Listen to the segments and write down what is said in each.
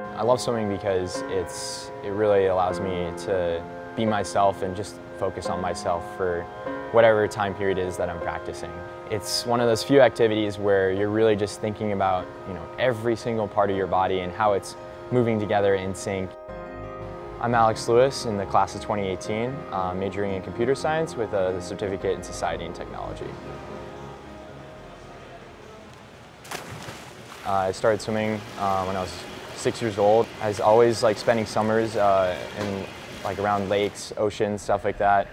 I love swimming because it really allows me to be myself and just focus on myself for whatever time period it is that I'm practicing. It's one of those few activities where you're really just thinking about, every single part of your body and how it's moving together in sync. I'm Alex Lewis in the class of 2018, majoring in computer science with a certificate in society and technology. I started swimming when I was 6 years old. I was always spending summers in around lakes, oceans, stuff like that.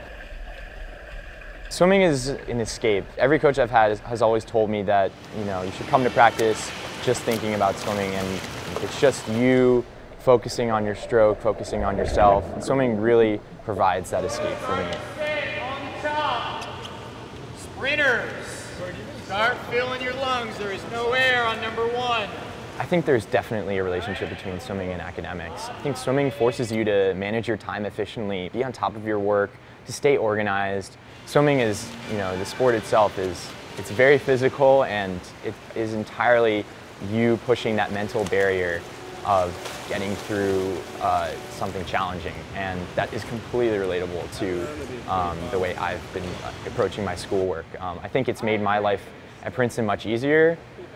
Swimming is an escape. Every coach I've had has always told me that you should come to practice just thinking about swimming, and it's just you focusing on your stroke, focusing on yourself. And swimming really provides that escape for me. On top, sprinters, start filling your lungs. There is no air on number 1. I think there's definitely a relationship between swimming and academics. I think swimming forces you to manage your time efficiently, be on top of your work, to stay organized. Swimming is, the sport itself it's very physical, and it is entirely you pushing that mental barrier of getting through something challenging, and that is completely relatable to the way I've been approaching my schoolwork. I think it's made my life at Princeton much easier.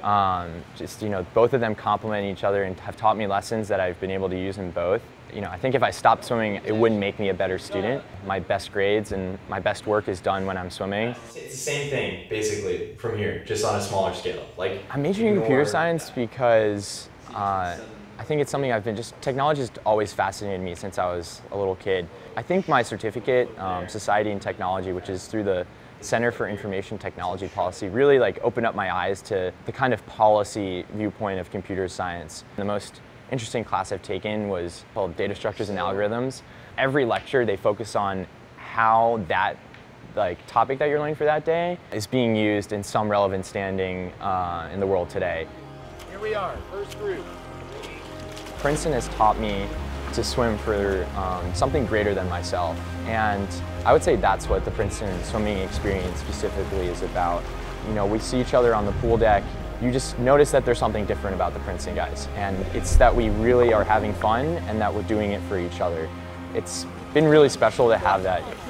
Both of them complement each other and have taught me lessons that I've been able to use in both. I think if I stopped swimming, it wouldn't make me a better student. My best grades and my best work is done when I'm swimming. It's the same thing, basically, from here, just on a smaller scale. I'm majoring in computer science because I think it's something technology has always fascinated me since I was a little kid. I think my certificate, Society and Technology, which is through the Center for Information Technology Policy, really opened up my eyes to the kind of policy viewpoint of computer science. The most interesting class I've taken was called Data Structures and Algorithms. Every lecture they focus on how that topic that you're learning for that day is being used in some relevant standing in the world today. Here we are, first group. Princeton has taught me to swim for something greater than myself, and I would say that's what the Princeton swimming experience specifically is about. We see each other on the pool deck. You just notice that there's something different about the Princeton guys, and it's that we really are having fun and that we're doing it for each other. It's been really special to have that